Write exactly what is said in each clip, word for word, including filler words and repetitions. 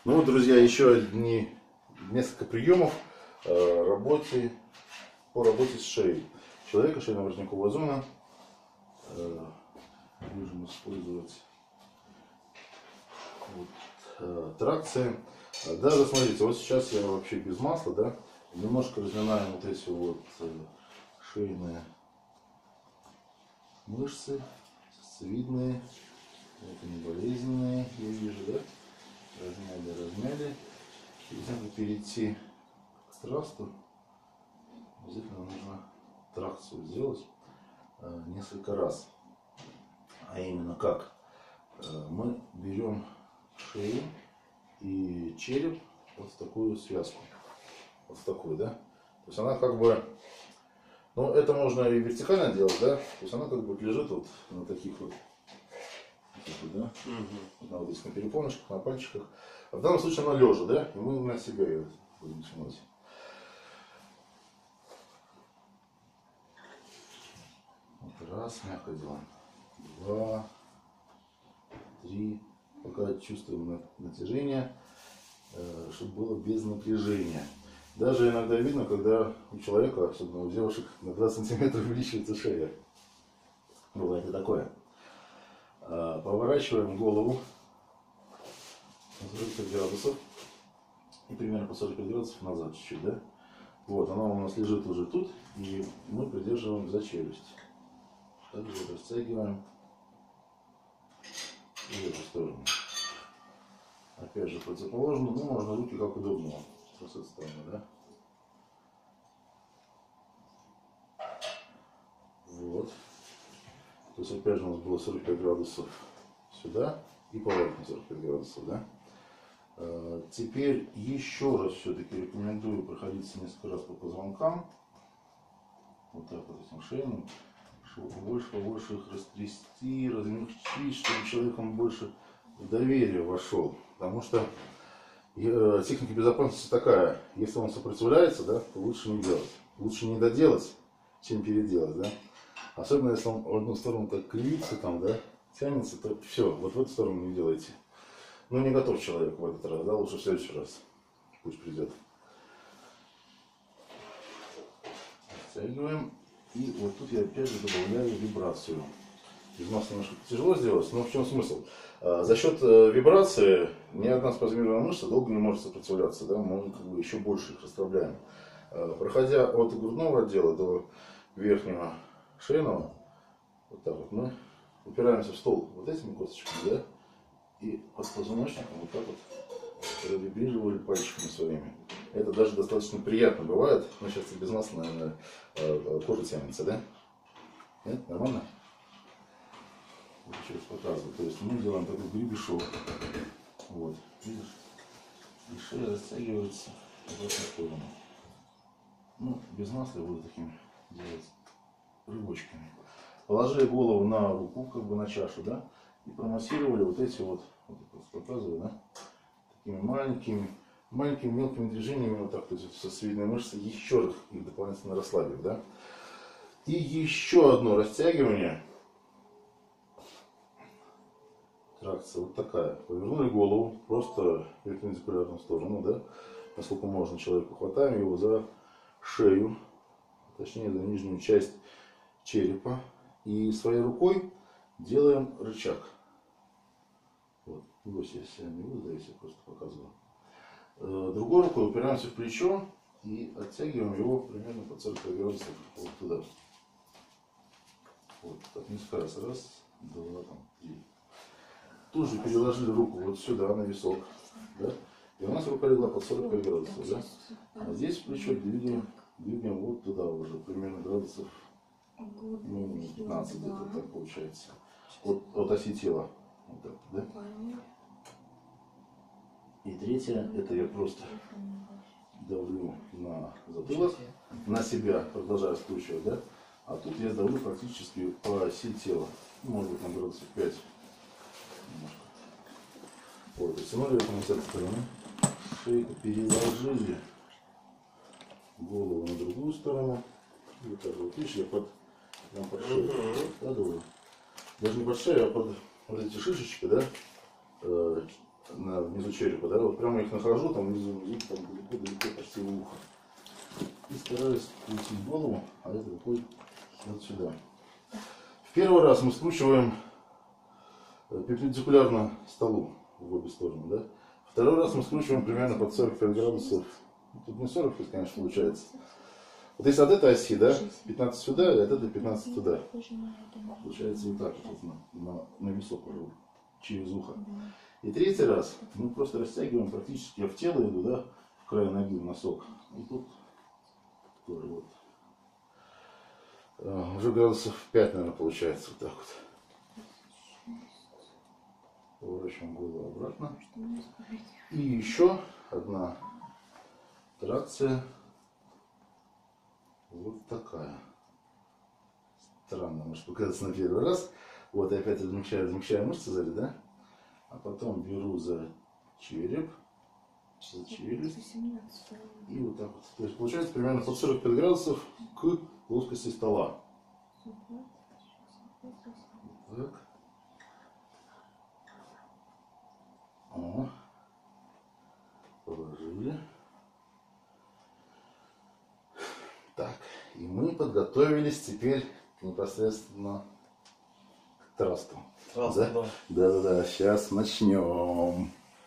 Ну вот, друзья, еще одни, несколько приемов э, работы, по работе с шеей человека, шейно-воротниковая зона. Э, можем использовать вот, э, тракции. Даже смотрите, вот сейчас я вообще без масла, да, немножко разминаем вот эти вот э, шейные мышцы, видные, это не болезненные, я вижу, да. Размяли, размяли. Перед тем, как перейти к трасту, обязательно нужно тракцию сделать э, несколько раз. А именно как? Э, мы берем шею и череп вот в такую связку. Вот в такую, да? То есть она как бы, ну это можно и вертикально делать, да? То есть она как бы лежит вот на таких вот. Да? Угу. На вот здесь на перепоночках, на пальчиках. А в данном случае она лежа, да? И мы на себя ее будем тянуть. Вот раз, мягко делаем. Два, три. Пока чувствуем натяжение, чтобы было без напряжения. Даже иногда видно, когда у человека, особенно у девушек, на два сантиметра увеличивается шея. Бывает и такое. Поворачиваем голову на сорок пять градусов и примерно по сорок пять градусов назад чуть-чуть, да? Вот, она у нас лежит уже тут, и мы придерживаем за челюсть. Также растягиваем в эту сторону. Опять же противоположно, ну можно руки как удобно, с этой стороны, да? Вот. То есть опять же у нас было сорок пять градусов сюда и поворот на сорок пять градусов, да? А, теперь еще раз все-таки рекомендую проходиться несколько раз по позвонкам. Вот так вот этим шейным. Чтобы побольше, побольше их растрясти, размягчить, чтобы человеком больше в доверие вошел. Потому что э, техника безопасности такая, если он сопротивляется, да, то лучше не делать. Лучше не доделать, чем переделать, да? Особенно если он в одну сторону так кривится, там, да, тянется, то все, вот в эту сторону не делайте. Ну, не готов человек в этот раз, да, лучше в следующий раз. Пусть придет. Растягиваем. И вот тут я опять же добавляю вибрацию. Без масла немножко тяжело сделать, но в чем смысл? А, за счет вибрации ни одна спазмированная мышца долго не может сопротивляться, да, мы как бы еще больше их расслабляем. А, проходя от грудного отдела до верхнего шейного, вот так вот мы упираемся в стол вот этими косточками, да, и под позвоночником вот так вот провибрировали пальчиками своими. Это даже достаточно приятно бывает. Ну, сейчас без масла, наверное, кожа тянется, да? Нет? Нормально? Еще раз показываю. То есть мы делаем такой гребешок. Вот. Видишь? И шея растягивается в эту сторону. Ну, без масла я буду таким делать рывочками. Положили голову на руку, как бы на чашу, да? И промассировали вот эти вот, вот показываю, да? Такими маленькими, маленькими мелкими движениями, вот так, то есть сосцевидные мышцы, еще раз их дополнительно расслабив, да? И еще одно растягивание. Тракция вот такая. Повернули голову, просто в перпендикулярную сторону, да? Насколько можно человеку, хватаем его за шею, точнее за нижнюю часть черепа. И своей рукой делаем рычаг. Вот. Брось, я себя не буду, да, я просто показываю. Другой рукой упираемся в плечо и оттягиваем его примерно под сорок пять градусов вот туда. Вот так несколько раз. Раз, два, там, три. Тут же переложили руку вот сюда на висок. Да? И у нас рука легла под сорок пять градусов. Да? А здесь плечо двигаем, двигаем вот туда уже, примерно градусов ну, пятнадцать где-то так получается. От, от оси тела. Вот так, да? И третье, это я просто давлю на затылок, на себя, продолжаю скручивать, да? А тут я давлю практически по оси тела. Может быть, на градусов пять. Немножко. Вот, потянули это с этой стороны. Шейку переложили голову на другую сторону. И вот так вот, видишь, я под, прям под шею откладываю. Даже не под шею, а под вот эти шишечки, да? на, внизу черепа, да, вот прямо их нахожу, там внизу, внизу, там далеко-далеко почти в ухо. И стараюсь крутить голову, а это рукой вот сюда. В первый раз мы скручиваем перпендикулярно столу в обе стороны, да. Второй раз мы скручиваем примерно под сорок пять градусов. Тут не сорок пять, конечно, получается. Вот если от этой оси, да, пятнадцать сюда, и от этой пятнадцать туда. Получается вот так вот на, на, на висок уже, через ухо. И третий раз мы просто растягиваем практически, я в тело иду, да, в край ноги, в носок. И тут тоже вот. А, уже градусов пять, наверное, получается вот так вот. Поворачиваем голову обратно. И еще одна тракция. Вот такая. Странно, может показаться на первый раз. Вот я опять размягчаю, размягчаю мышцы сзади, да? А потом беру за череп, за челюсть. И вот так вот. То есть получается примерно под сорок пять градусов к плоскости стола. Так. О. Положили. Так, и мы подготовились теперь непосредственно к трасту. Трасту, да? да. Да-да-да, сейчас начнем.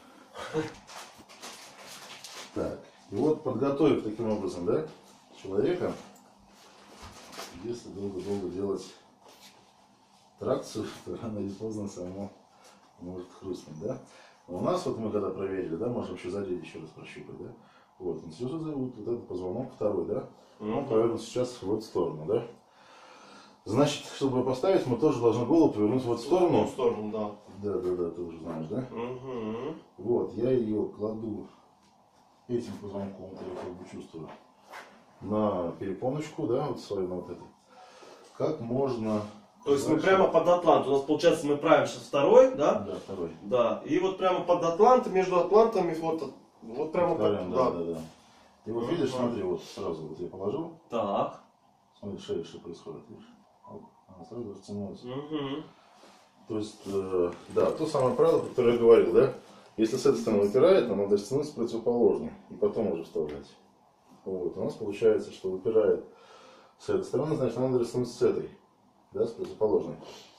Так, и вот подготовив таким образом, да, человека, если долго-долго делать тракцию, то рано или поздно само может хрустнуть, да. Но у нас вот мы когда проверили, да, можем еще сзади еще раз прощупать, да. Вот, он сейчас зовут вот этот позвонок второй, да. Он повернут сейчас в эту сторону, да? Значит, чтобы ее поставить, мы тоже должны голову повернуть в эту сторону. В сторону, да. Да, да, да, ты уже знаешь, да? Угу. Вот, я ее кладу этим позвонком, вот я как бы чувствую, на перепоночку, да, вот свою, на вот эту. Как можно... То есть дальше... мы прямо под атлант. У нас получается мы правим сейчас второй, да? Да, второй. Да. И вот прямо под атлант, между атлантами, вот, вот прямо Вторым, под... да, да, да. И вот Ага. видишь, смотри, вот сразу вот я положил. Так. Смотри, шея, что происходит, видишь? Оп, она сразу растянулась. Угу. То есть, э, да, то самое правило, про которое я говорил, да? Если с этой стороны выпирает, нам надо стянуть с противоположной и потом уже вставлять. Вот, у нас получается, что выпирает с этой стороны, значит, нам надо растянуть с этой, да, с противоположной.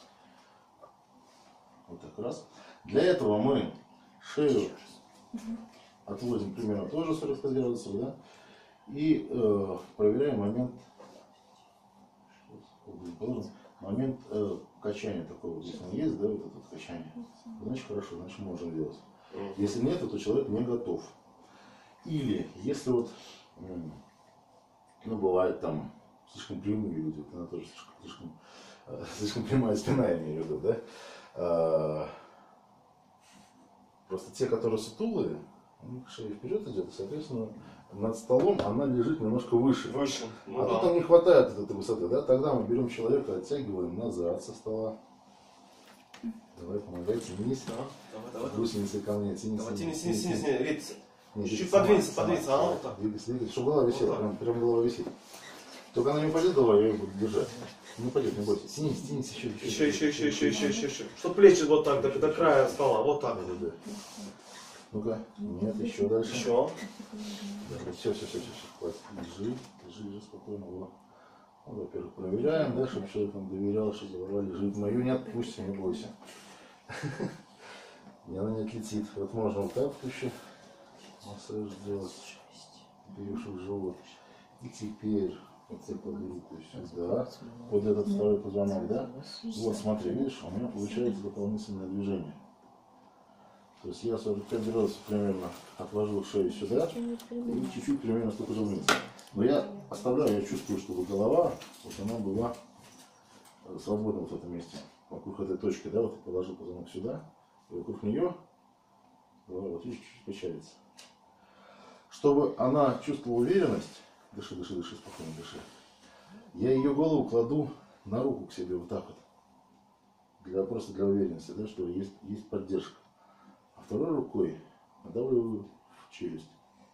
Вот так раз. Для этого мы шею отводим примерно тоже сорок пять градусов, да? И э, проверяем момент, момент э, качания такого, если он есть, да, вот это вот качание, значит хорошо, значит можем делать. Если нет, то человек не готов. Или если вот, ну бывает там слишком прямые люди, вот она тоже слишком, слишком, э, слишком прямая спина, я имею в виду, да? Э, просто те, которые сутулые, у них шея вперед идет, и, соответственно, над столом она лежит немножко выше. Выше. Ну, а да. тут нам не хватает от этой высоты, да? Тогда мы берем человека, оттягиваем назад со стола. Давай, помогай, тянись. Да. Давай, давай. Гусеницы ко мне, тянись. Давай, тянись, тянись, тянись, тянись, Рит. Нет, Чуть-чуть сама, подвинься, сама, подвинься, сама. а вот так. Двигайся, двигайся, чтобы голова висела, Вот так. прям, прям голова висит. Только она не упадет, голова, я ее буду держать. Не упадет, не бойся. Тянись, тянись, еще, Еще, еще, еще, еще, еще, еще, еще. Чтобы плечи вот так, до, до края стола, вот так. Да, да, да. Ну-ка, нет, еще дальше. Еще. Да, все, все, все, все, все, хватит. Лежи, лежи, лежи спокойно. Вот. Ну, во-первых, проверяем, да, чтобы человек нам доверял, что голова лежит. Мою не отпустим, не бойся. И она не отлетит. Вот можно вот так еще массаж сделать. Берешь в живот. И теперь вот я кладу руку сюда. Вот этот второй позвонок, да? Вот смотри, видишь, у меня получается дополнительное движение. То есть я сорок пять градусов примерно отложил шею сюда и чуть-чуть примерно столько же вниз. Но я оставляю, я чувствую, чтобы голова, вот она была свободна вот в этом месте. Вокруг этой точки, да, вот я положил позвонок сюда, и вокруг нее голова вот видишь, чуть-чуть качается. Чтобы она чувствовала уверенность, дыши, дыши, дыши, спокойно дыши, я ее голову кладу на руку к себе вот так вот. Для, просто для уверенности, да, что есть, есть поддержка. А второй рукой надавливаю в челюсть.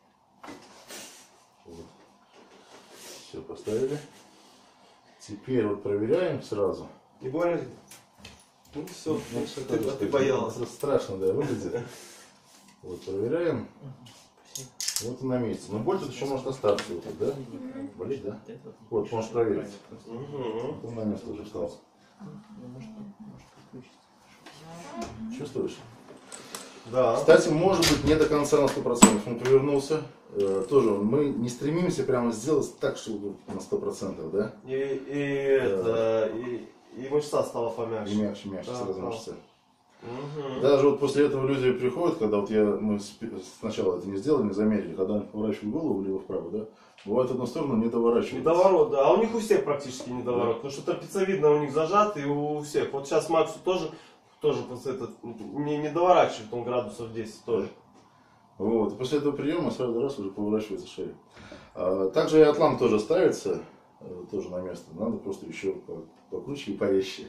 Вот. Все, поставили. Теперь вот проверяем сразу. Не больно? Ну все, Ну, а ты, а ты боялась. Страшно, да, выглядит. Вот, проверяем. Вот он на месте. Но боль тут еще может остаться. Вот тут, да? Болит, да? Вот, можешь проверить. Угу. Он на место уже встал. Чувствуешь? Да. Кстати, может быть, не до конца на сто процентов он повернулся. Э, тоже мы не стремимся прямо сделать так, чтобы на сто процентов, да? И, и, это, и, и мышца стала помягче. И мягче, мягче, Да, сразу да. мышца. Угу. Даже вот после этого люди приходят, когда вот я, мы сначала это не сделали, не заметили, когда они поворачивают голову влево-вправо, да, бывает в одну сторону не доворачивают. Недоворот, да. А у них у всех практически недоворот. Потому что трапециевидно у них зажат, и у всех. Вот сейчас Максу тоже, тоже после этого не, не доворачивает, он градусов десять тоже. Вот. И после этого приема сразу раз уже поворачивается шея. А, также и атлант тоже ставится, э, тоже на место. Надо просто еще покруче и порезче.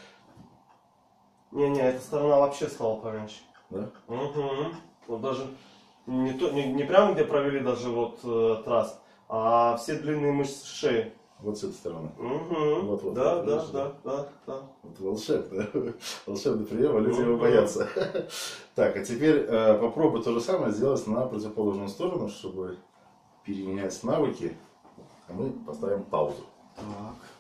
Не-не, эта сторона вообще стала поменьше. Да? Угу. Вот даже не, то, не, не прямо где провели даже вот э, трасс, а все длинные мышцы шеи. Вот с этой стороны. Угу. Вот, вот, да, вот, да, видишь, да, да, да. Вот волшебно. Волшебный прием, а люди его Мгм. боятся. Так, а теперь э, попробуй то же самое сделать на противоположную сторону, чтобы переменять навыки. А мы поставим паузу. Так.